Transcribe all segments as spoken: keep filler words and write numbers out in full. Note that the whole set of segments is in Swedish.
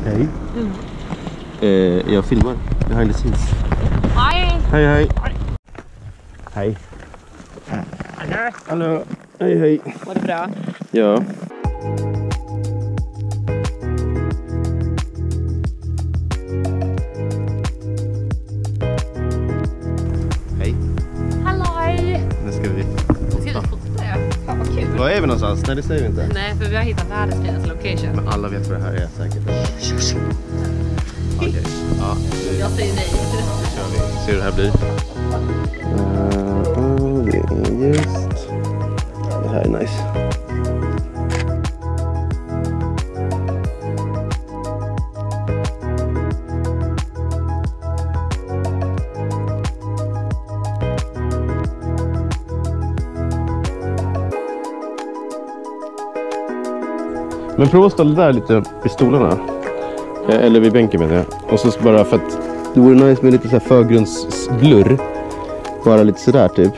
Hej. Mm. Eh, jag filmar behind the scenes. Hej. Hej, hej. Hej. Hallå. Hallå. Hej, hej. Var det bra? Ja. Hej. Halloj. Nu ska vi... Ska vi fota? Ja. Fan vad kul. Var är vi någonstans? Nej, det säger vi inte. Nej, för vi har hittat världens finaste location. Men alla vet vad det här är säkert. Okej. Ja. Jag säger nej. Kör vi. Ser hur det här blir. Uh, det är just... Det här är nice. Men prova att ställa där lite vid stolarna. Eller vid bänken menar jag. Och så bara för att det vore nice med lite så här förgrundsblurr. Bara lite sådär typ.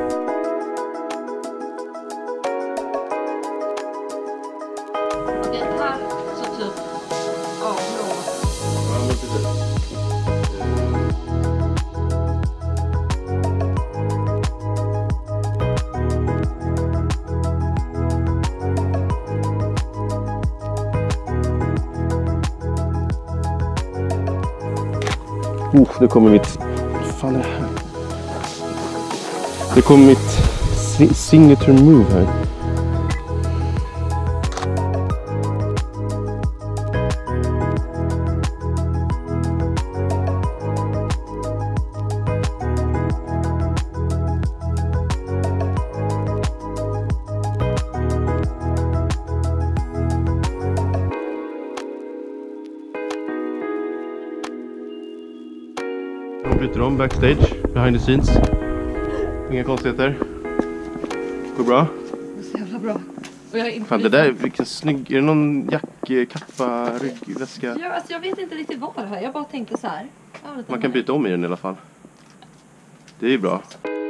Okej, här så typ... Ja, bra. Ja, men precis. Uh, det kommer mitt... Fan är det här? Det kommer mitt si signature move här. De bryter om backstage, behind the scenes. Inga konstigheter. Går bra? Det är så jävla bra. Och jag är inte Fan, det där, vilken snygg... Är det någon jackkappa, ryggväska? Ja, alltså jag vet inte riktigt vad det här. Jag bara tänkte så här. Man kan byta om i den i alla fall. Det är ju bra.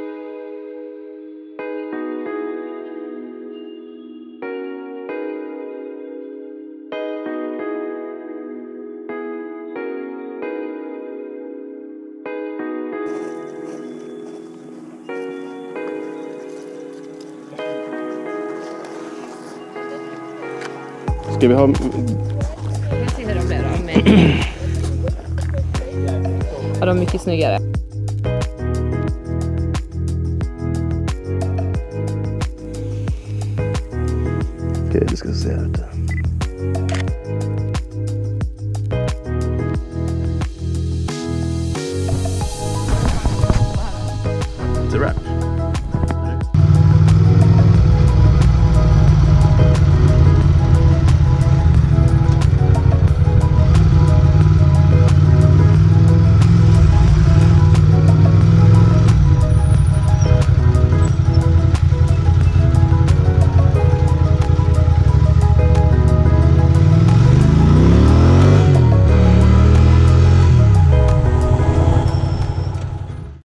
Ska vi ha... Jag ser hur de blir av mig. Ja, de är mycket snyggare. Okej, du ska se här ute.